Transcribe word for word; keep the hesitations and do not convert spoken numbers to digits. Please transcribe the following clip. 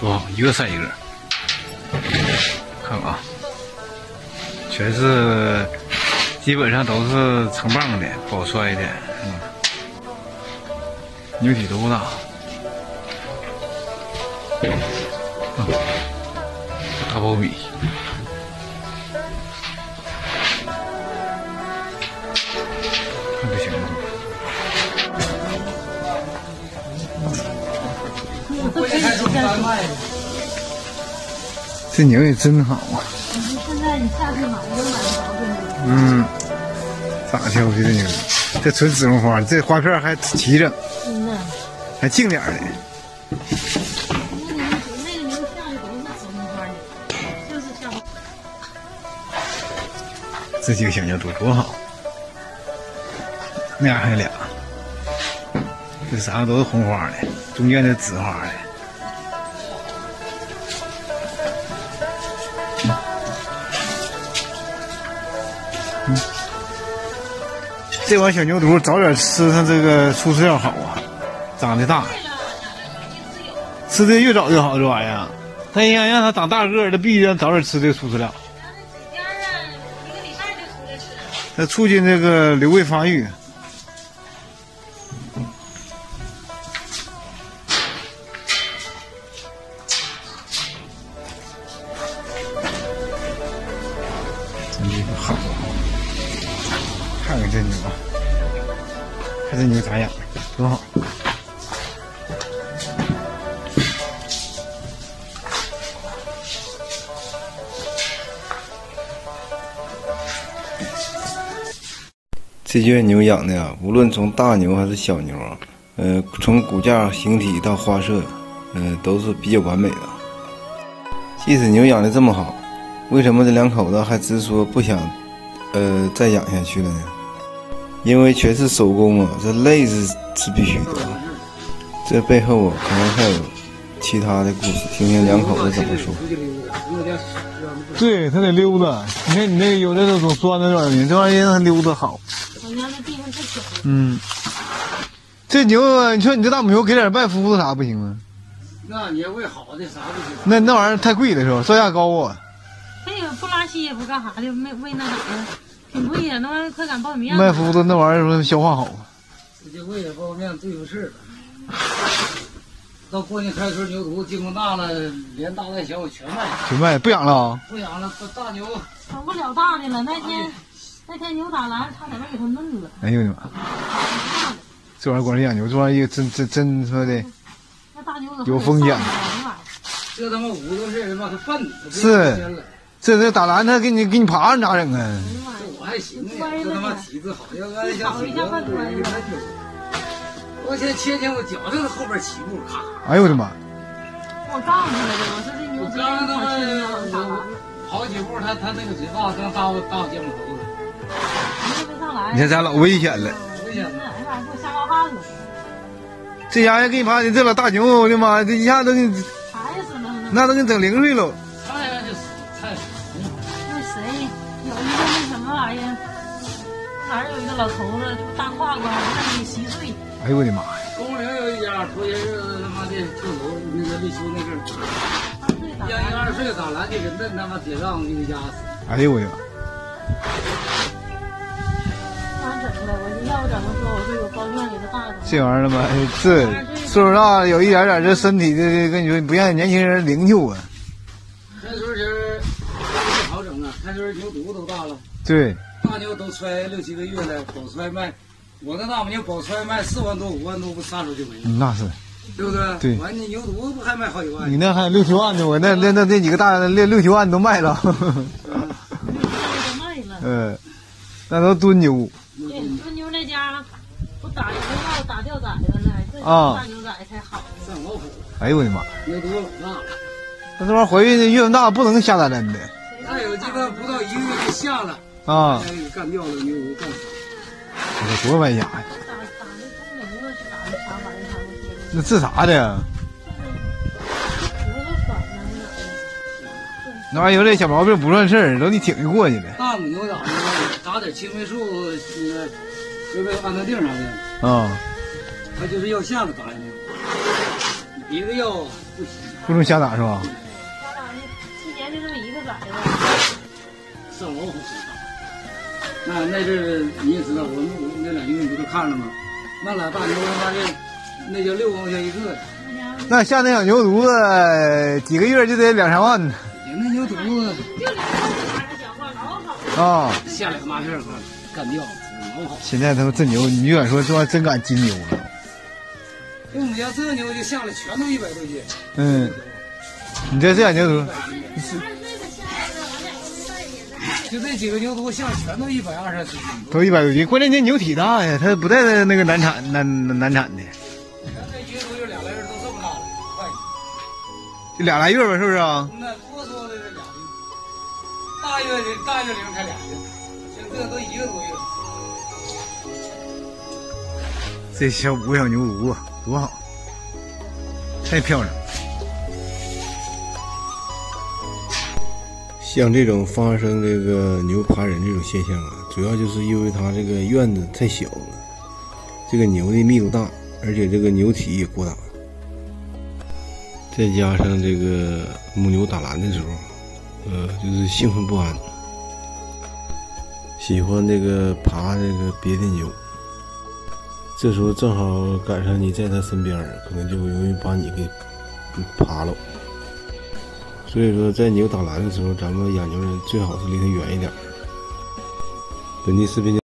多好，一个赛一个。看看啊，全是基本上都是成磅的，保摔的，嗯，牛体都不大。嗯，大苞米。看这行吗？这牛也真好啊！ 现在你下去买都买不着这牛。 嗯，咋挑去这牛？这纯紫绒花，这花片还齐整， 真的， 还净点的。 那牛那个牛下去都是紫绒花牛，就是像。 这几个小牛多多好，那样还有俩，这三个都是红花的，中间的紫花的。嗯，这碗小牛犊早点吃，它这个出饲料好啊，长得大，吃的越早越好。这玩意儿，它应该让它长大个儿，它必须让早点吃这个出饲料。它促进这个瘤胃发育。真这个好，看看这牛啊，看这牛咋养，多好。这圈牛养的呀，无论从大牛还是小牛啊，呃，从骨架、形体到花色，呃，都是比较完美的。即使牛养的这么好，为什么这两口子还直说不想，呃，再养下去了呢？因为全是手工啊，这累是是必须的。这背后啊，可能还有其他的故事，听听两口子怎么说。对他得溜达，你看你那有的那种钻的玩意儿，这玩意儿让他溜达好。 我家那地方太小了。 嗯，这牛，你说你这大母牛给点麦麸子啥不行吗？ 那你要喂好的啥不行？ 那那玩意儿太贵了是吧？造价高啊。 它也不拉稀也不干啥的，没喂那啥的，挺贵呀。那玩意儿快赶苞米面。 麦麸子那玩意儿消化好啊。 这就喂点苞米面对付事了。到过年开春牛犊经过大了，连大带小我全卖。 全卖不养了啊？ 不养了，大牛养不了大的了。那天那天牛打栏，差点没给它弄了。 哎呦我的妈！这玩意儿光是养牛，这玩意儿真真真说的。 那大牛有风险。 这他妈五六岁人吧，他笨。 是。这这打栏他给你给你爬上咋整啊？ 这我还行呢，这他妈体质好，要按像体质好，我现在切切我脚这个后边起步，咔！ 哎呦我的妈！ 我告诉你了，我说这牛刚他妈有好几步，他他那个嘴巴刚到到肩膀头了。 你没上来。 你看咱老危险了。 危险了！ 哎呀妈，给我吓冒汗了。 这家伙给你爬的这老大牛，我的妈，这一下都给你踩死了。 那都给你整零碎了。 踩下去死，踩死。 那谁有一个那什么玩意儿？哪儿有一个老头子，大胯胯，让你稀碎。 哎呦我的妈呀！ 公陵有一家，头些日子他妈的旧楼那个立秋那阵儿，让一二岁打篮的人嫩他妈铁让给你压死。 哎呦我的妈！ 咋整的？我就要不怎么说？我说有高兴给他大的。 这玩意儿他妈这岁数大有一点点这身体的，跟你说不像年轻人灵秀啊。 开春前不好整啊，开春牛犊都大了。 对。 大牛都摔六七个月了，保摔卖。我那大母牛保摔卖四万多五万多，不撒手就没了。 嗯，那是， 对不对？ 对。 完你牛犊不还卖好几万？ 你那还有六七万呢，我那那那那几个大六六七万都卖了。 嗯，都卖了。 嗯，那都蹲牛。 对，蹲牛那家不打一号打吊崽子了，这啊， 大牛崽才好。 上老虎。 哎呦我的妈！ 牛犊老大了。 那这玩意儿怀孕月份大不能瞎打针的。 那有鸡巴不到一个月就下了。 啊。 给干掉了牛犊干啥？ 这多白瞎呀！ 打打那公牛是打的啥玩意儿？ 那治啥的呀？那玩意儿有点小毛病不算事儿，都你挺着过去的。 大母牛咋的？打点青霉素，那个就那安德定啥的。 啊。 他就是要下子打的，别的药不行。 不能瞎打是吧？ 瞎打的，一年就这么一个崽子。 上老虎手打。那那阵儿你也知道，我们我那俩牛你不都看了吗？那俩大牛他妈的，那叫六毛钱一个。 那下那小牛犊子几个月就得两三万呢。 那牛犊子就两个拿着讲话老好。 啊， 下两麻雀干掉，老好。 现在他们这牛，你就敢说这玩意真敢金牛了？ 我们家这牛就下来全都一百多斤。 嗯，你这这俩牛犊， 就这几个牛犊下全都一百二十斤， 都一百多斤。关键这牛体大呀，它不带那个难产难难产的。 这一个多月俩来月都这么大了，快。 就俩来月吧，是不是啊？ 那多说的这俩月，大月的大月龄才俩月，像这都一个多月。 这小五个小牛犊子多好，太漂亮。 像这种发生这个牛爬人这种现象啊，主要就是因为它这个院子太小了，这个牛的密度大，而且这个牛体也过大，再加上这个母牛打栏的时候，呃，就是兴奋不安，喜欢这个爬这个别的牛，这时候正好赶上你在它身边，可能就容易把你给爬了。所以说，在牛打栏的时候，咱们养牛人最好是离它远一点。本期视频就